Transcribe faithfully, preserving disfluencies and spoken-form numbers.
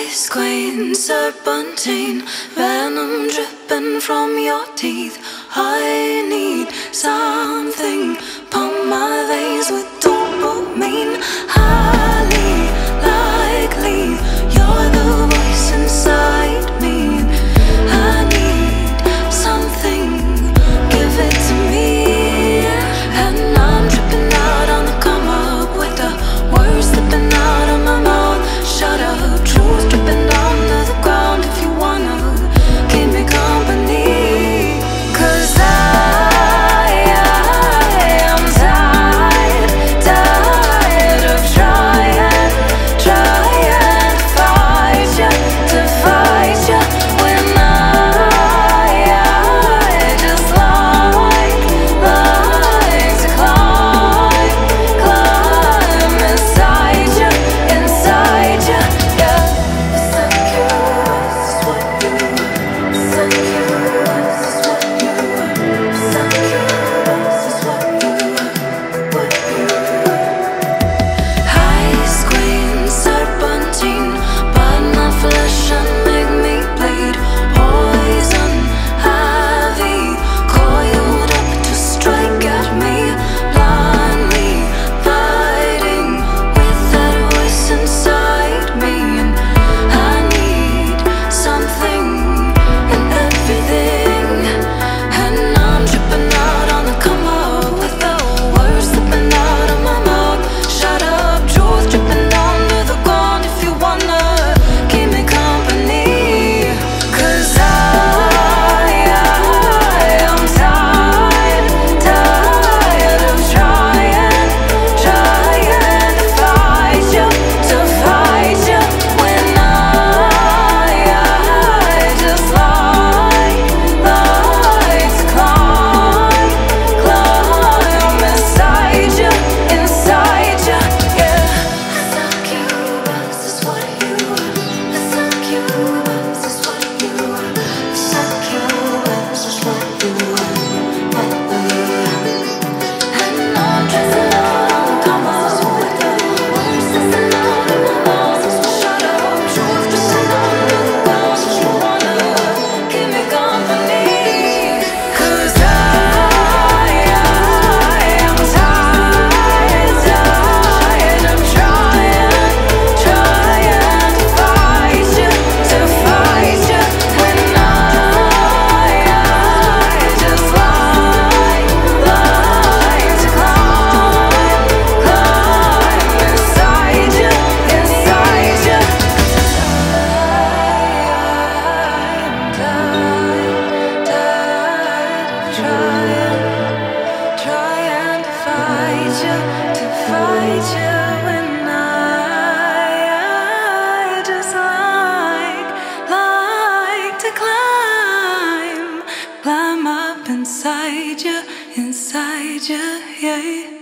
Ice queen, serpentine, venom dripping from your teeth. I need something, pump my veins with dopamine. Highly likely, you're the voice inside me. I need something, give it to me. And I'm dripping out on the come up with the words slipping out of my mouth. Shut up, truth dripping down to the ground. If you wanna keep me company, 'cause I, I am tired, tired of trying, trying to fight you, to fight you, when I, I just like, like to climb, climb inside you, inside you, yeah. Succubus is what you are, succubus is what you are, succubus is what you are, what you are. Ice queen, serpentine, bite my flesh and make me bleed. Poison, ivy, coiled up to strike at me. Blindly fighting with that voice inside me. And I need something and everything. And I'm dripping out on the come up with the words slipping out of my mouth. Shut up, truth dripping down to the ground. If you wanna keep me company, 'cause I, I am tired, tired of trying, trying to fight you, to fight you, when I, I just like, like to climb, climb inside you, inside you, yeah. Succubus is what you are, succubus is what you are, succubus is what you are, what you are. And I'm dressing out on the come up with the words slipping out of my mouth. Shut up, truth dripping down to the ground. If you wanna keep me company, 'cause I, I am tired, tired of trying, trying to fight you, to fight you, when I, I just like, like to climb, climb inside you, inside you. I'm tired, tired of trying, trying to fight you, to fight you, when I, I just like, like to climb, climb up inside you, inside you, yeah.